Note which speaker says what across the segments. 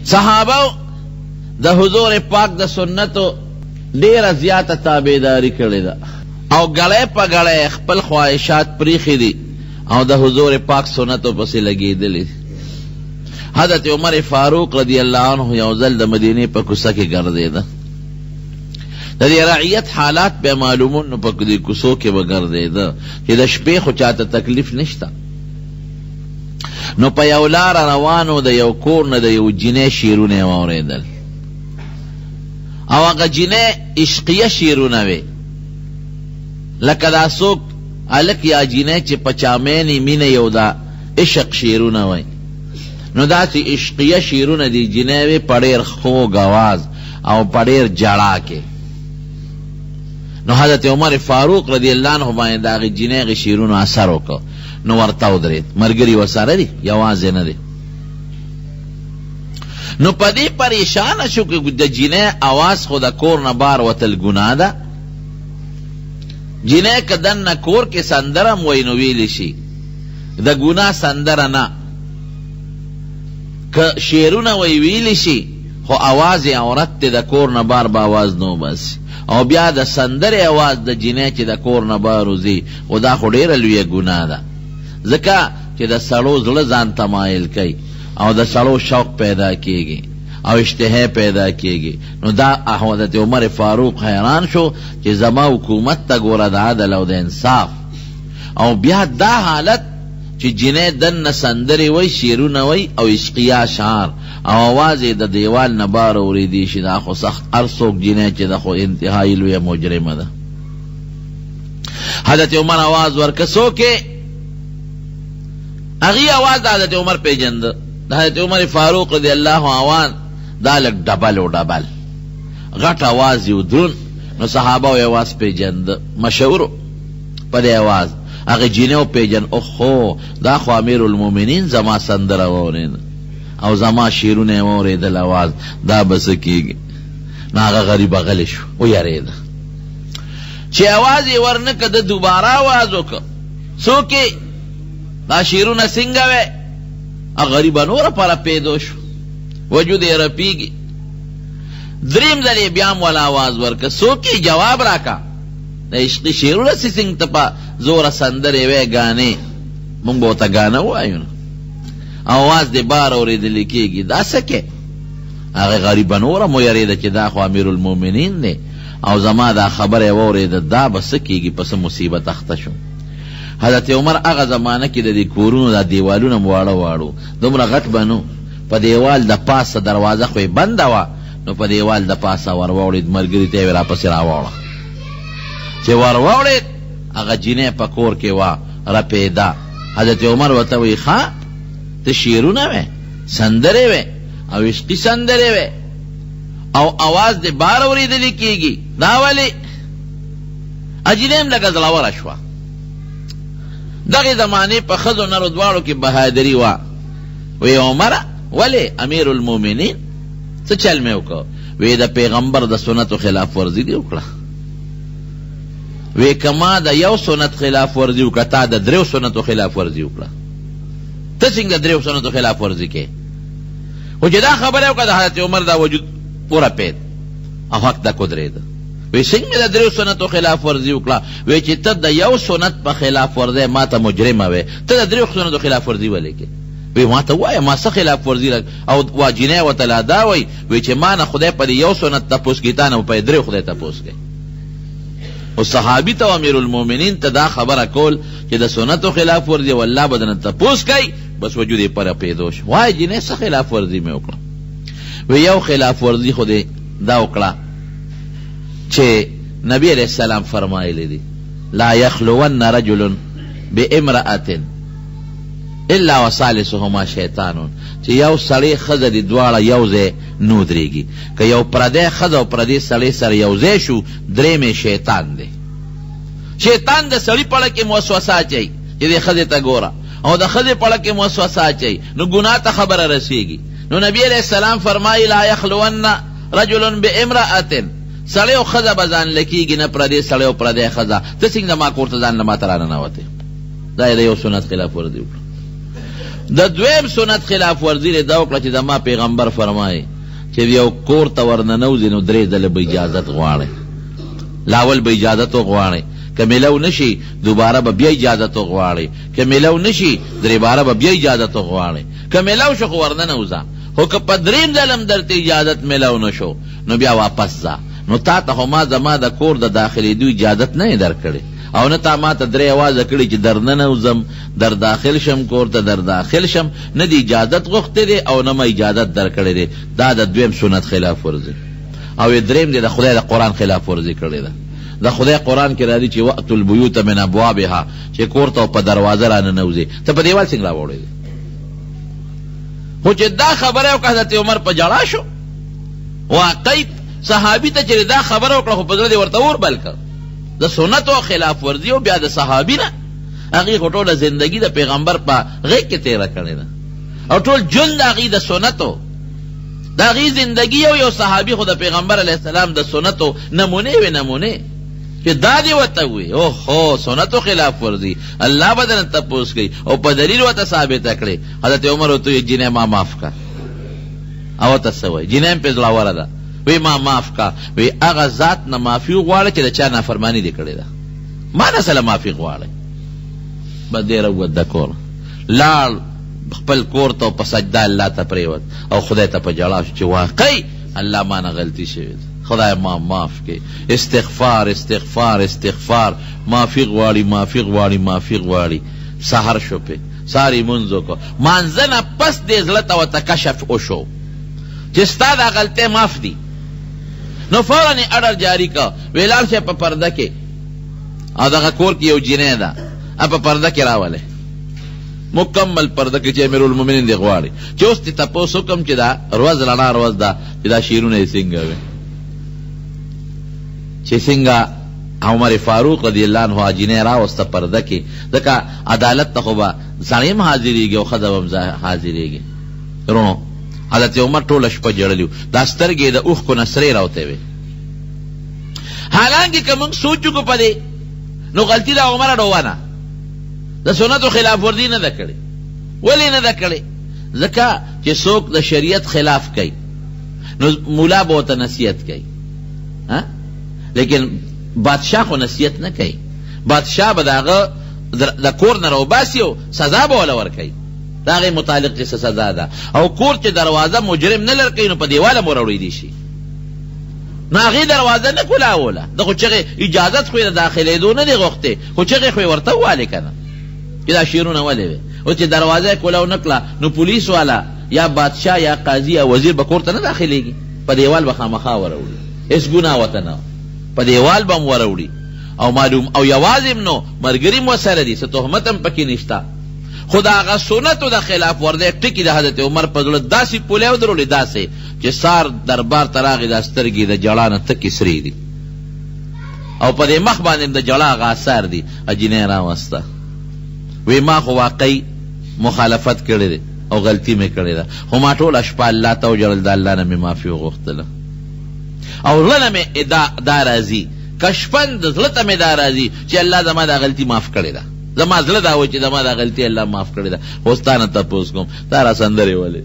Speaker 1: صحابه د حضور پاک د سنتو ډیره زیاته تابعداري کړې ده او ګړی په ګړی خپل خواهشات پریښي دي او د حضور پاک سنتو پسې لګېدلي. حضرت عمر فاروق رضی اللہ عنہ یو ځل د مدینې په کوڅه کې ګرځېده. د دې رعیت حالات به معلومون نو په دې کوڅو کې به ګرځېده چې د شپې خو چاته تکلیف نشته. نو په یو لاره روانو د یو کور نه د یو جینۍ شعرونه یې واورېدل او هغه جینۍ عشقیه شعرونه وې، لکه دا څوک هلک یا جینۍ چې په چامینې مینه یو دا عشق شعرونه وی. نو داسې عشقیه شعرونه دی جینۍ وې په ډېر خوږ اواز او په ډېر جړا کې. نو حضرت عمر فاروق رضی اللہ عنہ باندې د هغې جینۍ هغې شعرونو اثر وکړ. نو ورته ودرېد، ملګري ورسره دي، یوازې نه دی. نو په دې پریشانه شو که د جینۍ اواز خو د کور نه بار وتل ګناه ده. جینۍ که دننه کور کې سندره م وی نو ویلی شي د ګناه سندره نه، که شعرونه وی ویلی شي خو اواز عورت دی د کور نه بار به اواز نو باسي. او بیا د سندرې اواز د جینۍ چې د کور نه بار وځي خو دا خو ډېره لویه ګناه ده، ځکه چې د سړو زړه ځان ته مایل کوي او د سړو شوق پیدا کیږي او اشتها پیدا کیږي. نو دا حضرت عمر فاروق حیران شو چې زما حکومت ته ګوره د عدل او د انصاف، او بیا دا حالت چې جینۍ دننه سندرې وی، شعرونه وی او عشقیه اشعار او اواز یې د دیوال نه بار اورېدی شي. دا خو سخت هر څوک جینۍ چې د خو انتهایي لویه مجرمه ده. حضرت عمر آواز ورکه څوکې هغې آواز د حضرت عمر پیژنده. د حضرت عمر فاروق رضی اللہ عنہ دا لږ ډبل و ډبل غټ آواز یو درون. نو صحابه و آواز پیژنده، مشهورو په دې آواز هغې جینۍ و پیژن. اوخو دا خو امیر المؤمنین زما سندره واورېده او زما شعرونه یې واورېدل آواز، دا به څه کېږي. نو هغه غریبه غلی شو، ویرېده چې آواز یې ورنکړه. د دوباره آواز وکړه، څوکې دا شعرونه څنګه وی؟ هغه غریبه نوره پاره پیدا شو، وجود یې رپېږي. دریم ځل یې بیا هم والا آواز ورکړه، څوکې جواب راکړه. د عشقي شعرونه څنګه ته په زوره سندرې وی ګانې، موږ به ورته ګانه ووایو نو آواز دې بار اورېدلی کېږي، دا څه کې؟ هغې غریبه نوره مو یېرېده چې دا خو امیر المؤمنین دی او زما دا خبره یې واورېده، دا به څه کېږي؟ په څه مصیبت اخته شو. حضرت عمر هغه زمانه کې د دې کورونو دا دیوالونه واړه واړو دومره غټ به نو، په دیوال د پاسه دروازه خو یې بنده وه، نو په دیوال د پاسه ور واوړېد. ملګري ته یې راپسې راواوړه. چې ور واوړېد هغه جینۍ په کور کې وه رپېده. حضرت عمر ورته وایي ښه ته شعرونه وې، سندرې وې او عشقي سندرې وې او اواز دې بار اورېدلی کېږي، دا ولې؟ جینۍ هم لکه زړوره شوه. دغې زمانې په ښځو نرو دواړو کې بهادري وه. وی عمره ولې امیر المؤمنین څه چل مې وکړه؟ وی د پیغمبر د سنتو خلاف ورزي دې وکړه. وی که ما د یو سنت خلاف ورزي وکړه، تا د دریو سنتو خلاف ورزي وکړه. ته څنګه دریو سنتو خلاف ورزي کې؟ خو چې دا خبره وکړه د حضرت عمر دا وجود ورپېد او حق ته ودرېده. وی څنګه د دریو سنتو خلاف ورزي وکړه؟ وی چې ته د یو سنت په خلاف ورزی ما ته مجرمه وې، ته د دریو سنتو خلاف ورزي ولې کې؟ وی ما ته وایه ما څه خلاف ورزي او وا جینۍ ورته لا دا وایي وی چې ما نه خدای په یو سنت تپوس کوي، تا نه په دریو خدای تپوس کوي. او صحابي ته امیر المؤمنین ته دا خبره کول چې د سنتو خلاف ورزي او الله به درنه تپوس کوي، بس وجود یې پره پیدا شو. وایي جینۍ څه خلاف ورزي مې وکړه؟ وی یو خلاف ورزي خو دې دا وکړه چې نبی علیہ السلام فرمایلی دی لا یخلون رجل بامرأة الا وثالثهما شیطان، چې یو سړی ښځه دي دواړه یو ځای نو درېږي، که یو پردی ښځه او پردی سړی سره یو ځای شو درېیمې شیطان دی. شیطان د سړي پړه کې موسوسه اچوي چې دې ښځې ته ګوره، او د ښځې پړه کې موسوسه اچوي نو ګناه ته خبره رسېږي. نو نبی علیہ السلام فرمایي لا یخلون رجل بامرأة، سړی او ښځه به ځان لکېږي نه پردی سړی او پردی ښځه. ته څنګه ما کور ته ځان له ما ته راننوتې؟ دا یې د یو سنت خلاف ورزي وکړه. د دویم سنت خلاف ورزی دا وکړه چې زما پیغمبر فرمایي چې یو کور ته ورننوځي نو 3 ځله به اجازت غواړي. لاول به اجازت غواړي، که میلو نشي دوباره به بیا اجازت غواړي، که میلو نشي درې باره به بیا اجازت غواړي. که میلو شو خو ورننوځه، خو که په 3 ځلم درته اجازت میلو نشو نو بیا واپس ځه. نو تا ته خو ما زما د کور د داخلېدو اجازت نه درکړي، او نه تا ما ته 3 اوازه کړي چې در ننوځم، در داخل شم کور ته، در داخل شم. نه دی اجازت غوښتې دی او نه ما اجازت درکړی دی. دا د دویم سنت خلاف ورزي. او دریم دی د خدای د قرآن خلاف ورزي کړی ده. د خدای قرآن کې راځي چې وأتوا البیوت من ابوابها، چې کور ته په دروازه را ننوځي. ته په دیوال څنګه راوړی دی؟ خو چې دا خبره وکړه حضرت عمر په ژړا شو. واقعي صحابي ته چې دا خبره وکړه خو په زړه دې ورته اور بل کړ. د سنت او خلاف ورزي او بیا د صحابي نه هغې خو ټوله زندګي د پیغمبر په غېږ کې تېره کړې ده، او ټول ژوند د هغې د سنتو د هغې زندګي یو صحابي خو د پیغمبر علیه السلام د سنتو نمونې وې، نمونې چې دا دې ورته وي اوهو سنتو خلاف ورزي. الله به درنه تپوس کوي او په دلیل ورته ثابته کړې. حضرت عمر ورته وایي جینۍ ما معاف کړه. او ورته څه وایي؟ جینۍ هم پرې زړوره ده. وی ما معاف کا، وی هغه ذات نه معافي غواړه چې د چا نافرماني دې کړې ده، ما نه سره معافي غواړئ. بس ډېره وده کور لاړ خپل کور ته په سجده الله ته پرېوت او خدای ته په ژړا شو چې واقعي الله ما نه غلطي شوې ده، خدای ما معاف کې. استغفار استغفار استغفار، معافي غواړي معافي غواړي معافي غواړي. سحر شو پې ساری منځ وکړو، مانځه نه پس دې زړه ته ورته کشف وشو چې ستا دا غلطۍ معاف دي. نو فوراً اډر جاری کا، ویلار شه په پرده کې، او دغه کور کې یو جینۍ ده په پرده کې راولې، مکمل پرده کې چې امیرالمؤمنین دی غواړي. چې اوس دې تپوس وکړم چې دا روز رڼا روز ده چې دا شعرونه یې څنګه وي، چې څنګه عمر فاروق رضی الله عنه جینۍ راوسته پرده کې. ځکه عدالت ته خو به سړی هم حاضرېږي او ښځه به هم حاضرېږي. رونو حضرت عمر ټوله شپه ژړلي، دا سترګې د اوښکو نه سرې راوتې وې. حالانکه که موږ سوچ وکړو په دې نو غلطي د عمر ډوانه د سنتو خلاف ورزي نه ده کړې. ولې نه ده کړې؟ ځکه چې څوک د شریعت خلاف کوي نو مولا به ورته نصیحت کوي، لیکن بادشاه خو نصیحت نه کوي. بادشاه به د هغه د کور نه راوباسي او سزا به وله ورکوي، د هغې متعلق چې سزا ده. او کور چې دروازه مجرم نه لر کوي نو په دیواله مو راوړی شي، نو هغې دروازه نه کولاوله. د خو چغې اجازت خو یې د داخلېدو نه دی غوښتې، خو چغې خو یې ورته ووالې که نه چې دا شعرونه ولې وې. او چې دروازه یې کولاو نه کړه نو پولیس والا یا بادشاه یا قاضي یا وزیر به کور ته نه داخلېږي، په دیوال به خامخا وراوړي، هېڅ ګناه ورته نه، په دیوال به هم وراوړي. او معلوم او یوازې هم نو ملګري هم ورسره دي، څه تهمت هم پکې نشته. خو د هغه سنتو د خلاف ورزۍ ټکي د حضرت عمر په زړه داسې پولې ودرولې، داسې چې سار دربار ته راغی دا سترګې د ژړا نه تکې سرې دي او په دې مخ باندې د ژړا هغه اثار دي. جینۍ راوسته، وی ما خو واقعي مخالفت کړی دی او غلطي مې کړې ده، خو ما ټوله شپه الله ته وژړل، د الله نه مې معافي وغوښتله او زړه نه مې دا راځي، کشفن د زړه ته مې دا راځي چې الله زما دا غلطي معاف کړې ده. زما زړه دا و چې زما دا غلطي الله معاف کړې ده. اوس تا نه تپوس کوم تا را سندرې ولې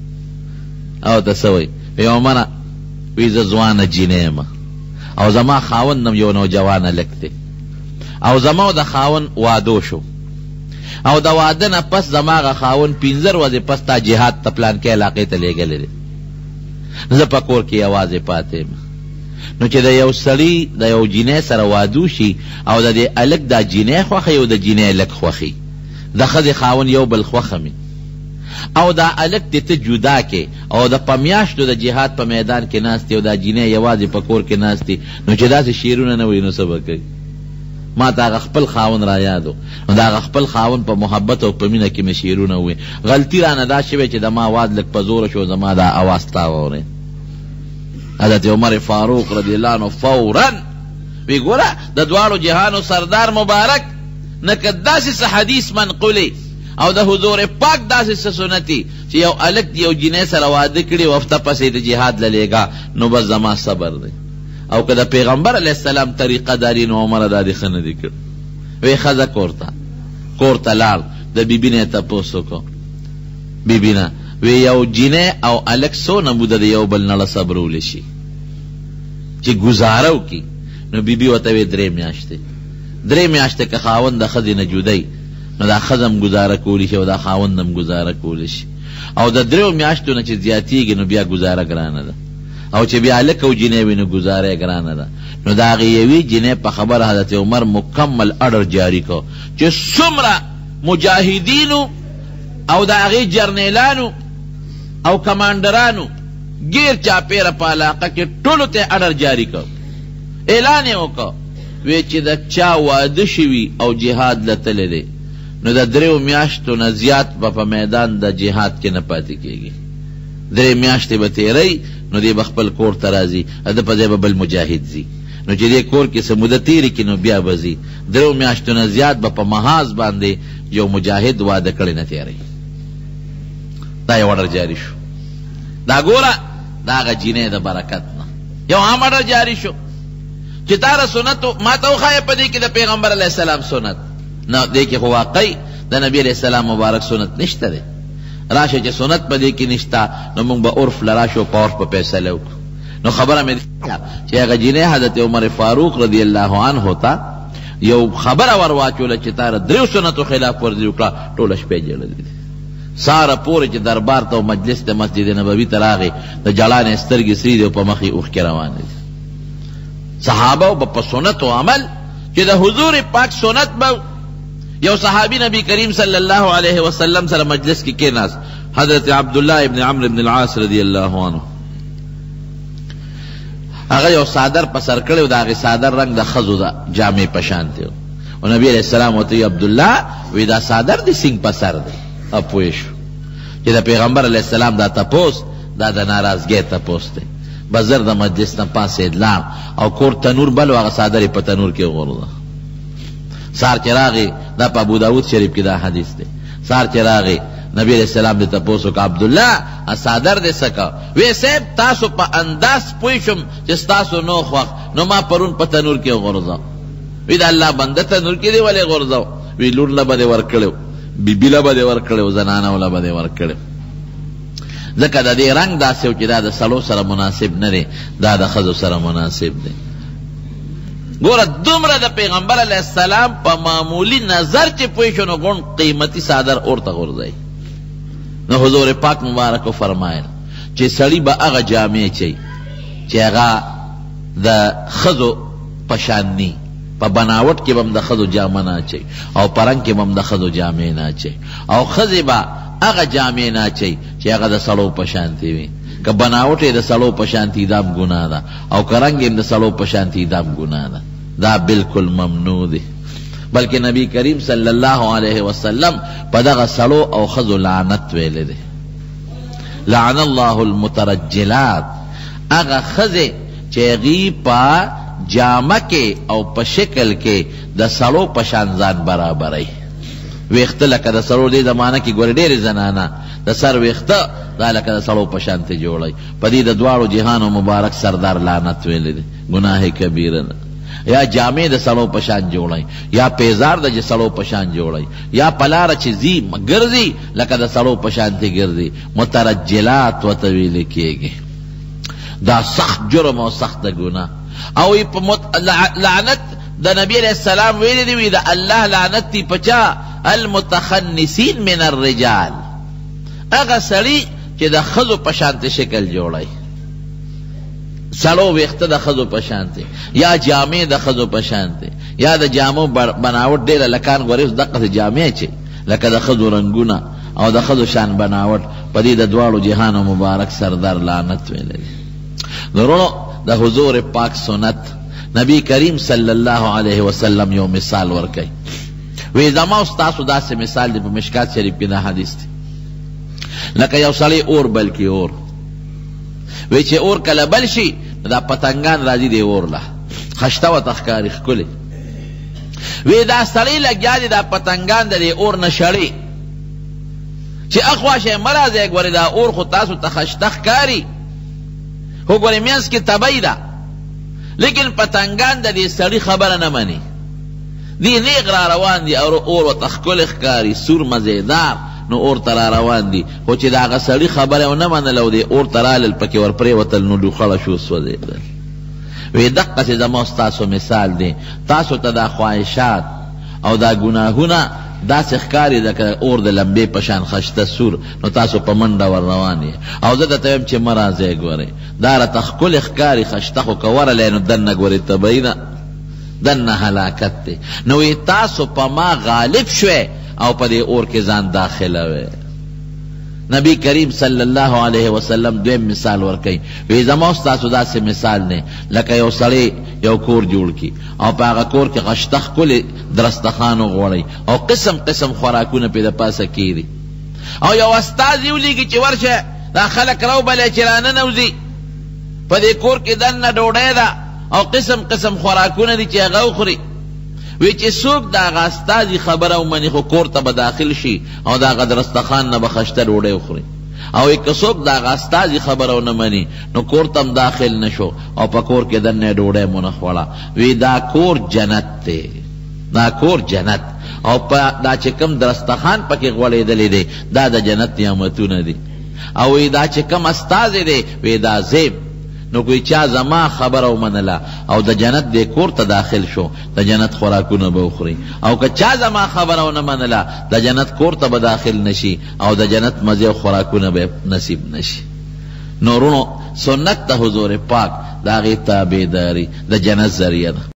Speaker 1: او ته څه وایي؟ وی عمره وی زه ځوانه جینۍ یم او زما خاوند نم یو نوجوانه لک دی، او زما او د خاوند واده شو، او د واده نه پس زما هغه خاوند 15 ورځې پس تا جهاد ته پلانکې علاقې ته لېږلی دی، زه په کور کې یوازې پاتې یم. نو چې د یو سړي د یو جینۍ سره واده شي او د دې هلک دا جینۍ خوښوي او د جینۍ هلک خوښي، د ښځې خاوند یو بل خوښه مي، او دا هلک دې ته جدا کې او د په میاشتو د جهاد په میدان کې ناستې او دا جینۍ یوازې په کور کې ناستې، نو چې داسې شعرونه نه وایي نو څه به کوي؟ ما ته هغه خپل خاوند را یادو، نو د هغه خپل خاوند په محبت او په مینه کې مې شعرونه ووایي. غلطي رانه دا شوې چې د ما اواز لږ په زوره شو، زما دا اواز تا واورېد. حضرت عمر فاروق رضی الله عنه فوراً وی ګوره د دواړو جهانو سردار مبارک نه که داسې څه حدیث منقولې او د حضور پاک داسې څه سنتي چې یو هلک یو جینۍ سره واده کړي او هفته پسې د جهاد للیږه، نو بس زما صبر دی. او که د پیغمبر علیه السلام طریقه داري نو عمره دا دې ښه نه دي کړ. وی ښځه کور ته لاړ، د بیبي نه یې تپوس وکړو بیبینا وی یو جنه او الک سونه موده د یو بل نه صبرول شي چې گزارو کی نو بیبي وته وی 3 میاشتې که خاوند د خځې نه جدای نو دا خزم گزاره کولی شي او دا خاوندم گزاره کولی شي او د 3 میاشتو نه چې زیاتیږي نو بیا گزاره ګرانه ده او چې بیا الک او جنې وي نو گزاره ګرانه ده نو دا غیوی جنې په خبر حضرت عمر مکمل اډر جاری کو چې څومره مجاهدینو او دا غي جرنیلانو او کمانډرانو غیر چا پیر په علاقه کې ټولو ته اډر جاری کو اعلان یې وکړ وی چې د چا واده شوي او جهاد لتلی دی نو د 3 میاشتو نه زیات په میدان د جهاد کې نه پاتې کېږي 3 میاشتې به تیری نو دی خپل کور ته راځي د په ځای به بل مجاهد ځي نو چې دی کور کې څه موده تیري کړي نو بیا به ځي 3 میاشتو نه زیات به په محاذ باندې یو مجاهد واده کړی نه تیری دا یو اډر جاری شو دا ګوره دا هغه جینۍ د برکت نه یو عام اډر جاری شو چې تاره سنتو ما ته وښایه په دې کې د پیغمبر علیه السلام سنت نه دې کې خو واقعي د نبی علیه السلام مبارک سنت نشته دی راشه چې سنت په دې کې نشته نو موږ به عرف لراشو په عرف په فیصله وکړو نو خبره مې چې هغه جینۍ حضرت عمر فاروق رضی الله عنه ته یو خبره ور واچوله چې تاره 3 سنتو خلاف ورزي وکړه ټوله شپې ژړلې ساره پورې چې دربار ته او مجلس ته مسجد نبوي ته راغی د جړانې سترګې سرې دي او په مخ یې اوښکې روانې دي صحابه په سنت او عمل چې د حضور پاک سنت به یو صحابی نبی کریم صلی الله علیه وسلم سره مجلس کې کېناست حضرت عبدالله ابن عمرو ابن العاص رضی الله عنه هغه یو صادر په سر کړی و د هغې صادر رنګ د ښځو د جامې په شان دی او نبی علیه السلام ورته عبدالله وی دا صادر دی سینګ په سر دی او پوه شو چې د پیغمبر علیه السلام دا تپوس دا د ناراضګۍ تپوس دی بزر د مجلس نه پاسېد لاړ او کور تنور بل و هغه صادر یې په تنور کې وغورځه سار چې راغی دا په ابو داود شریف کې دا حدیث دی سار چې راغی نبی علیہ السلام دې تپوس وکړه عبدالله صادر دې څه کا وی صاحب تاسو په انداز پوه شم چې ستاسو نو خوښ نو ما پرون په تنور کې وغورځاو وی د الله بنده تنور کې دې ولې غورځاو وی لور له به دې ورکړی بیبي له به دې ورکړی زنانو له به دې ورکړی ځکه د دې رنګ داسې و چې دا د سړو سره مناسب نه دی دا د ښځو سره مناسب دی ګوره دومره د پیغمبر علیه السلام په معمولی نظر چې پوه شو نو غون قیمتي صادر اورته غورځوي نو حضور پاک مبارکو فرمایل چې سړی به هغه جامې چي چې هغه د ښځو په شان ني په بناوټ کې به هم د ښځو جامه نه اچوي او په رنګ کې به هم د ښځو جامې نه اچوي او ښځې به هغه جامې نه اچوي چې هغه د سړو په شانتې وي که بناوټ یې د سړو په شانتې دا هم ګناه ده او که رنګ یې د سړو په شانتې دا هم ګناه ده دا بالکل ممنوع دی بلکې نبی کریم صلی الله علیه وسلم په دغه سړو او ښځو لعنت ویلی دی لعن الله المترجلات هغه ښځې چې هغې په جامه کې او په شکل کې د سړو په شان ځان برابروي ویخته لکه د سړو دې زمانه کې ګورې ډېرې زنانه د سر ویخته دا لکه د سړو په شانتې جوړوي په دې د دواړو جهانو مبارک سردار لعنت ویلی دی ګناه کبیره ده یا جامې د سړو په شان جوړوي یا پیزار د سړو په شان جوړوي یا په لاره چې ځي ګرځي لکه د سړو په شانتې ګرځي مترجلات ورته ویلې کېږي دا سخت جرم او سخت ګناه او لعنت د نبی علیہ السلام ویلی دی وی د الله لعنت تی پچا المتخنسین من الرجال هغه سړی چې د ښځو په شانتې شکل جوړوي سړو ویښته د ښځو په شانتې یا جامې د ښځو په شانتې یا د جامو بناوټ ډېره لکان ګورې اوس دقسې جامې چې لکه د ښځو رنګونه او د ښځو شان بناوټ په دې د دواړو جهانو مبارک سردار لعنت ویلی دی درونو د حضور پاک سنت نبی کریم صلی الله علیه وسلم یو مثال ورکي وی زما او ستاسو داسې مثال دی په مشکات شریف کې دا حدیث دی لکه یو سړی اور بل کې اور وی چې اور کله بل شي دا پتنګان راځي دی اور له خشته ورته ښکاري ښکلې وی دا سړی لګیا دی دا پتنګان د دې اور نه شړي چې اخوا شی مه راځئ ګورې دا اور خو تاسو ته خشته ښکاري خو ګورې منځ کې تبی ده لیکن پتنګان د دې سړي خبره نه مني دی نیغ را روان دی او اور ورته ښکلی ښکاري سور مزیدار نو اور ته را روان دي، خو چې د هغه سړي خبره ونه منله او دی اور ته رالل پکې ور پرېوتل نو لوخړه شو سوځېدل. وی دقسې زما ستاسو مثال دی، تاسو ته دا خواهشات او دا ګناهونه داسې ښکاري لکه اور د لمبې په شان خشته سور، نو تاسو په منډه ور روان یې. او زه درته وایم چې مه راځئ، ګورئ دا راته ښکلې ښکاري خشته، خو که ورلی نو دننه ګورئ تبعي ده، دننه هلاکت دی. نو وی تاسو په ما غالب شوئ او په دې اور کې ځان داخلوئ. نبی کریم صلی الله علیه وسلم دویم مثال ورکوي، وی زما ستاسو داسې مثال دی لکه یو سړی یو کور جوړ کی او په هغه کور کې غشته ښکلې درستخان وغوړئ او قسم قسم خوراکونه پې د پاسه کیږي، او یو استازي ولیږي چې ورشه دا خلک راوبلئ چې راننوځي، په دې کور کې دننه ډوډۍ ده او قسم قسم خوراکونه دي چې هغه وخوري. وی چې څوک د هغه استازي خبره ومني خو کور ته به داخل شي او د هغه درستخان نه به خشته ډوډۍ وخوري، او که څوک د هغه استازي خبره ونه مني نو کور ته هم داخل نشو او په کور کې دننه ډوډۍ مونه خوړه. وی دا کور جنت دی، دا کور جنت، او دا چې کوم درستخان پکې غوړېدلی دی دا د جنت نعمتونه دي. او وی دا چې کوم استازی دی وی دا زیب، نو کوئی چا زما خبر او منلا او د جنت دې کور ته داخل شو د جنت خوراکونه به وخوري، او که چا زما خبر او نه منلا د جنت کور ته به داخل نشي او د جنت مزه او خوراکونه به نصیب نشي. نورونو سنت ته حضور پاک دا غي تابعداري د جنت ذریعہ ده.